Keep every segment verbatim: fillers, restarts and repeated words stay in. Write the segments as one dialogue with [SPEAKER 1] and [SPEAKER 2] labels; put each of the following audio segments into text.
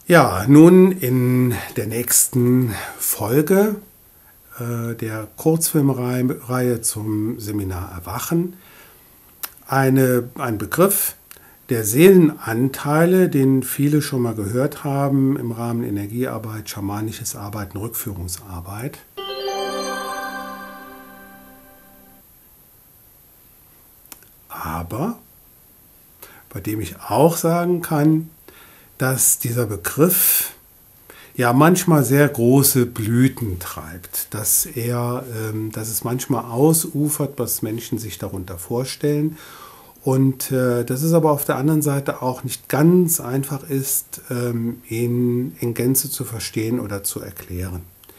[SPEAKER 1] Ja, nun in der nächsten Folge äh, der Kurzfilmreihe zum Seminar Erwachen eine, ein Begriff der Seelenanteile, den viele schon mal gehört haben im Rahmen Energiearbeit, schamanisches Arbeiten, Rückführungsarbeit. Aber bei dem ich auch sagen kann, dass dieser Begriff ja manchmal sehr große Blüten treibt, dass, er, ähm, dass es manchmal ausufert, was Menschen sich darunter vorstellen und äh, dass es aber auf der anderen Seite auch nicht ganz einfach ist, ähm, ihn in Gänze zu verstehen oder zu erklären.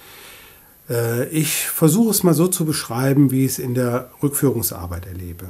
[SPEAKER 1] Äh, ich versuche es mal so zu beschreiben, wie ich es in der Rückführungsarbeit erlebe.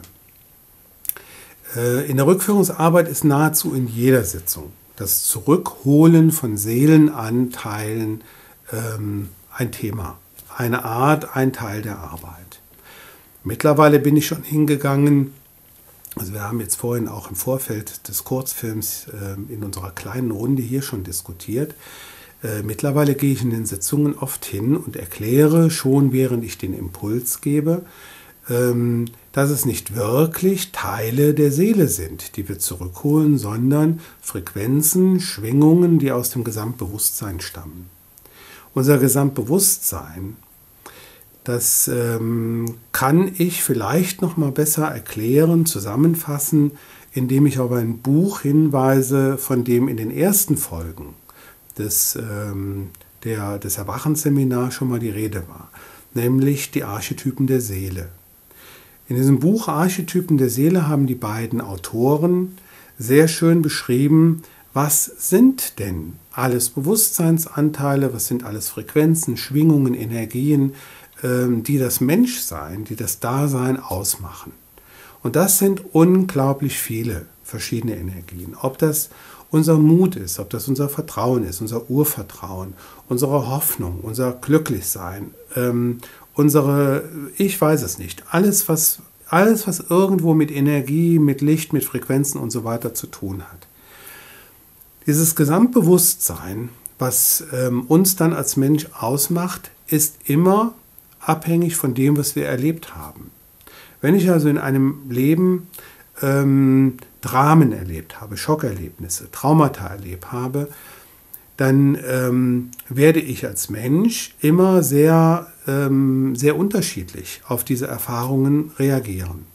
[SPEAKER 1] Äh, in der Rückführungsarbeit ist nahezu in jeder Sitzung das Zurückholen von Seelenanteilen ähm, ein Thema, eine Art, ein Teil der Arbeit. Mittlerweile bin ich schon hingegangen, also wir haben jetzt vorhin auch im Vorfeld des Kurzfilms äh, in unserer kleinen Runde hier schon diskutiert. Äh, mittlerweile gehe ich in den Sitzungen oft hin und erkläre schon, während ich den Impuls gebe, ähm, dass es nicht wirklich Teile der Seele sind, die wir zurückholen, sondern Frequenzen, Schwingungen, die aus dem Gesamtbewusstsein stammen. Unser Gesamtbewusstsein, das ähm, kann ich vielleicht noch mal besser erklären, zusammenfassen, indem ich auf ein Buch hinweise, von dem in den ersten Folgen des, ähm, der, des Erwachensseminars schon mal die Rede war, nämlich die Archetypen der Seele. In diesem Buch Archetypen der Seele haben die beiden Autoren sehr schön beschrieben, was sind denn alles Bewusstseinsanteile, was sind alles Frequenzen, Schwingungen, Energien, die das Menschsein, die das Dasein ausmachen. Und das sind unglaublich viele verschiedene Energien. Ob das unser Mut ist, ob das unser Vertrauen ist, unser Urvertrauen, unsere Hoffnung, unser Glücklichsein, ähm, unsere, ich weiß es nicht, alles was, alles, was irgendwo mit Energie, mit Licht, mit Frequenzen und so weiter zu tun hat. Dieses Gesamtbewusstsein, was ähm, uns dann als Mensch ausmacht, ist immer abhängig von dem, was wir erlebt haben. Wenn ich also in einem Leben ähm, Dramen erlebt habe, Schockerlebnisse, Traumata erlebt habe, dann ähm, werde ich als Mensch immer sehr, ähm, sehr unterschiedlich auf diese Erfahrungen reagieren.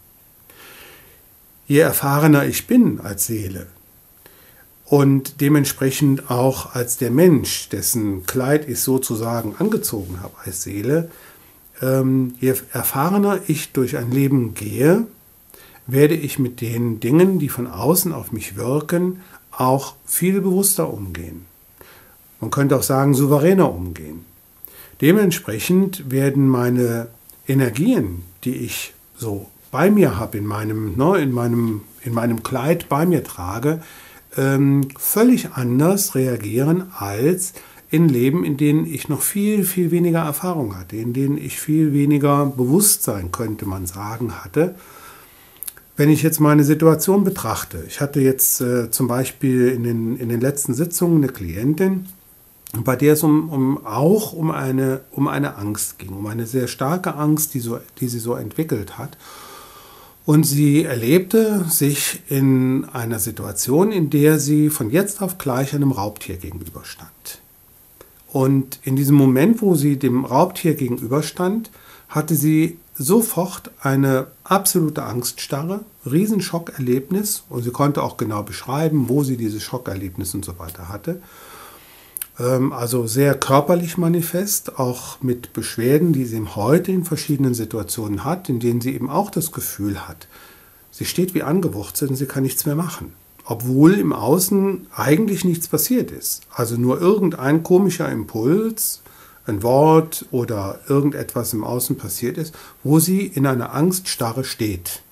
[SPEAKER 1] Je erfahrener ich bin als Seele und dementsprechend auch als der Mensch, dessen Kleid ich sozusagen angezogen habe als Seele, ähm, je erfahrener ich durch ein Leben gehe, werde ich mit den Dingen, die von außen auf mich wirken, auch viel bewusster umgehen. Man könnte auch sagen, souveräner umgehen. Dementsprechend werden meine Energien, die ich so bei mir habe, in meinem, ne, in meinem, in meinem Kleid bei mir trage, ähm, völlig anders reagieren als in Leben, in denen ich noch viel, viel weniger Erfahrung hatte, in denen ich viel weniger Bewusstsein, könnte man sagen, hatte. Wenn ich jetzt meine Situation betrachte, ich hatte jetzt äh, zum Beispiel in den, in den letzten Sitzungen eine Klientin, bei der es um, um, auch um eine, um eine Angst ging, um eine sehr starke Angst, die, so, die sie so entwickelt hat. Und sie erlebte sich in einer Situation, in der sie von jetzt auf gleich einem Raubtier gegenüberstand. Und in diesem Moment, wo sie dem Raubtier gegenüberstand, hatte sie sofort eine absolute Angststarre, Riesenschockerlebnis, und sie konnte auch genau beschreiben, wo sie dieses Schockerlebnis und so weiter hatte. Also sehr körperlich manifest, auch mit Beschwerden, die sie eben heute in verschiedenen Situationen hat, in denen sie eben auch das Gefühl hat, sie steht wie angewurzelt und sie kann nichts mehr machen. Obwohl im Außen eigentlich nichts passiert ist. Also nur irgendein komischer Impuls, ein Wort oder irgendetwas im Außen passiert ist, wo sie in einer Angststarre steht.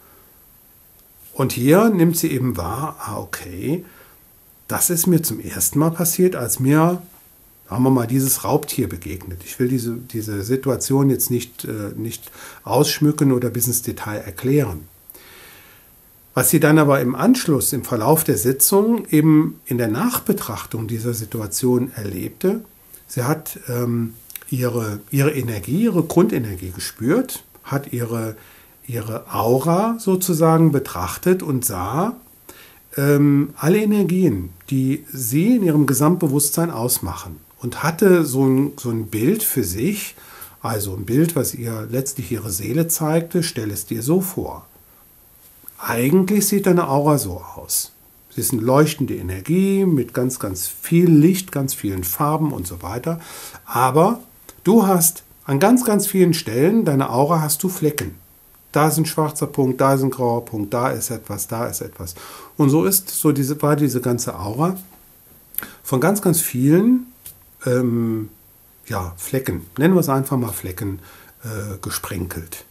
[SPEAKER 1] Und hier nimmt sie eben wahr, ah okay, das ist mir zum ersten Mal passiert, als mir, sagen wir mal, dieses Raubtier begegnet. Ich will diese, diese Situation jetzt nicht, äh, nicht ausschmücken oder bis ins Detail erklären. Was sie dann aber im Anschluss, im Verlauf der Sitzung, eben in der Nachbetrachtung dieser Situation erlebte, sie hat ähm, ihre, ihre Energie, ihre Grundenergie gespürt, hat ihre, ihre Aura sozusagen betrachtet und sah ähm, alle Energien, die sie in ihrem Gesamtbewusstsein ausmachen, und hatte so ein, so ein Bild für sich, also ein Bild, was ihr letztlich ihre Seele zeigte. Stell es dir so vor. Eigentlich sieht deine Aura so aus. Sie ist eine leuchtende Energie mit ganz, ganz viel Licht, ganz vielen Farben und so weiter. Aber du hast an ganz, ganz vielen Stellen, deine Aura, hast du Flecken. Da ist ein schwarzer Punkt, da ist ein grauer Punkt, da ist etwas, da ist etwas. Und so ist so diese, war diese ganze Aura von ganz, ganz vielen ähm, ja, Flecken, nennen wir es einfach mal Flecken, äh, gesprenkelt.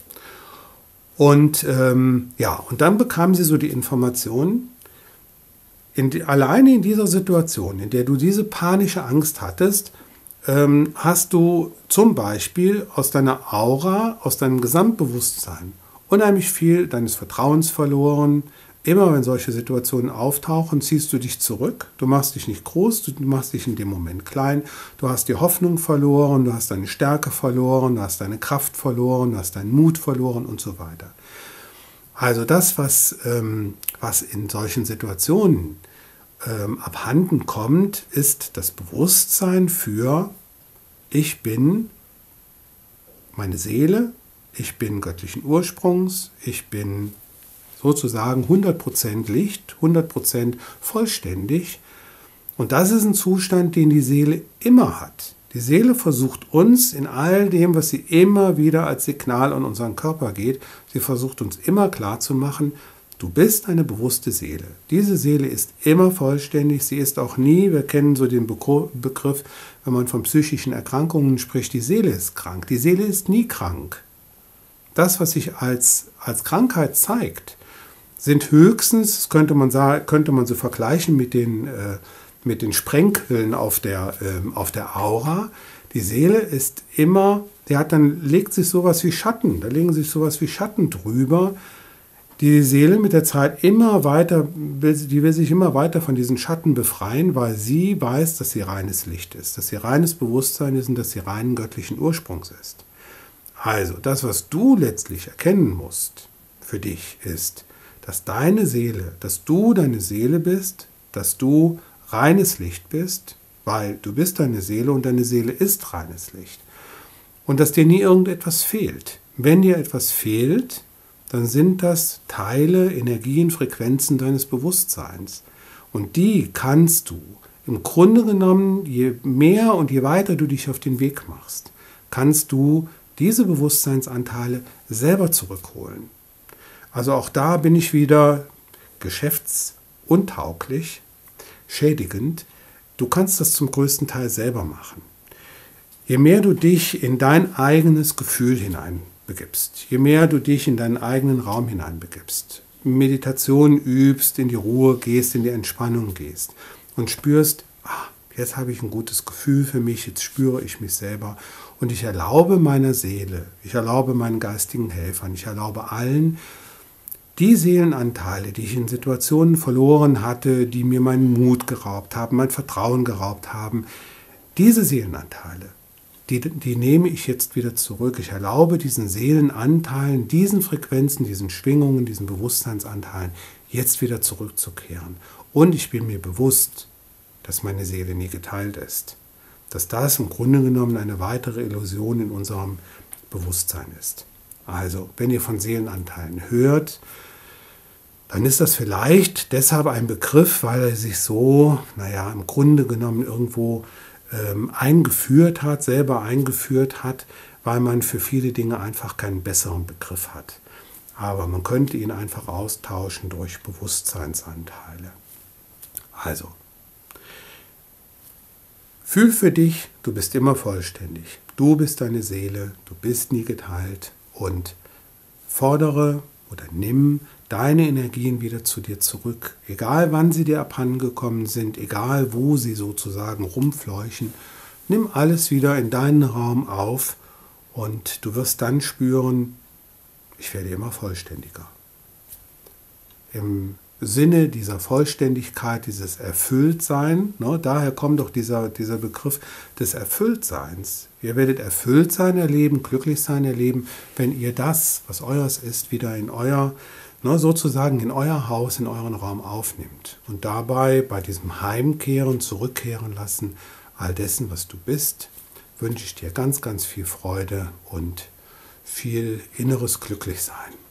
[SPEAKER 1] Und ähm, ja, und dann bekam sie so die Information, in die, alleine in dieser Situation, in der du diese panische Angst hattest, ähm, hast du zum Beispiel aus deiner Aura, aus deinem Gesamtbewusstsein unheimlich viel deines Vertrauens verloren. Immer wenn solche Situationen auftauchen, ziehst du dich zurück. Du machst dich nicht groß, du machst dich in dem Moment klein. Du hast die Hoffnung verloren, du hast deine Stärke verloren, du hast deine Kraft verloren, du hast deinen Mut verloren und so weiter. Also das, was, ähm, was in solchen Situationen ähm, abhanden kommt, ist das Bewusstsein für: Ich bin meine Seele, ich bin göttlichen Ursprungs, ich bin sozusagen hundert Prozent Licht, hundert Prozent vollständig. Und das ist ein Zustand, den die Seele immer hat. Die Seele versucht uns in all dem, was sie immer wieder als Signal an unseren Körper geht, sie versucht uns immer klarzumachen: Du bist eine bewusste Seele. Diese Seele ist immer vollständig, sie ist auch nie, wir kennen so den Begriff, wenn man von psychischen Erkrankungen spricht, die Seele ist krank. Die Seele ist nie krank. Das, was sich als, als Krankheit zeigt, sind höchstens, das könnte man sagen, könnte man so vergleichen mit den, äh, mit den Sprenkeln auf der, äh, auf der Aura. Die Seele ist immer, die hat dann, legt sich sowas wie Schatten, da legen sich sowas wie Schatten drüber. Die Seele mit der Zeit immer weiter, die will sich immer weiter von diesen Schatten befreien, weil sie weiß, dass sie reines Licht ist, dass sie reines Bewusstsein ist und dass sie reinen göttlichen Ursprungs ist. Also, das, was du letztlich erkennen musst für dich, ist, dass deine Seele, dass du deine Seele bist, dass du reines Licht bist, weil du bist deine Seele und deine Seele ist reines Licht. Und dass dir nie irgendetwas fehlt. Wenn dir etwas fehlt, dann sind das Teile, Energien, Frequenzen deines Bewusstseins. Und die kannst du im Grunde genommen, je mehr und je weiter du dich auf den Weg machst, kannst du diese Bewusstseinsanteile selber zurückholen. Also auch da bin ich wieder geschäftsuntauglich, schädigend. Du kannst das zum größten Teil selber machen. Je mehr du dich in dein eigenes Gefühl hineinbegibst, je mehr du dich in deinen eigenen Raum hineinbegibst, Meditation übst, in die Ruhe gehst, in die Entspannung gehst und spürst, ah, jetzt habe ich ein gutes Gefühl für mich, jetzt spüre ich mich selber und ich erlaube meiner Seele, ich erlaube meinen geistigen Helfern, ich erlaube allen, die Seelenanteile, die ich in Situationen verloren hatte, die mir meinen Mut geraubt haben, mein Vertrauen geraubt haben, diese Seelenanteile, die, die nehme ich jetzt wieder zurück. Ich erlaube diesen Seelenanteilen, diesen Frequenzen, diesen Schwingungen, diesen Bewusstseinsanteilen jetzt wieder zurückzukehren. Und ich bin mir bewusst, dass meine Seele nie geteilt ist. Dass das im Grunde genommen eine weitere Illusion in unserem Bewusstsein ist. Also, wenn ihr von Seelenanteilen hört, dann ist das vielleicht deshalb ein Begriff, weil er sich so, naja, im Grunde genommen irgendwo ähm, eingeführt hat, selber eingeführt hat, weil man für viele Dinge einfach keinen besseren Begriff hat. Aber man könnte ihn einfach austauschen durch Bewusstseinsanteile. Also, fühl für dich, du bist immer vollständig. Du bist deine Seele, du bist nie geteilt und fordere oder nimm deine Energien wieder zu dir zurück. Egal wann sie dir abhandengekommen sind, egal wo sie sozusagen rumfleuchen, nimm alles wieder in deinen Raum auf und du wirst dann spüren, ich werde immer vollständiger. im Sinne dieser Vollständigkeit, dieses Erfülltsein, ne, daher kommt doch dieser, dieser Begriff des Erfülltseins. Ihr werdet erfüllt sein erleben, glücklich sein erleben, wenn ihr das, was eures ist, wieder in euer, ne, sozusagen in euer Haus, in euren Raum aufnimmt. Und dabei bei diesem Heimkehren, Zurückkehren lassen, all dessen, was du bist, wünsche ich dir ganz, ganz viel Freude und viel inneres Glücklichsein.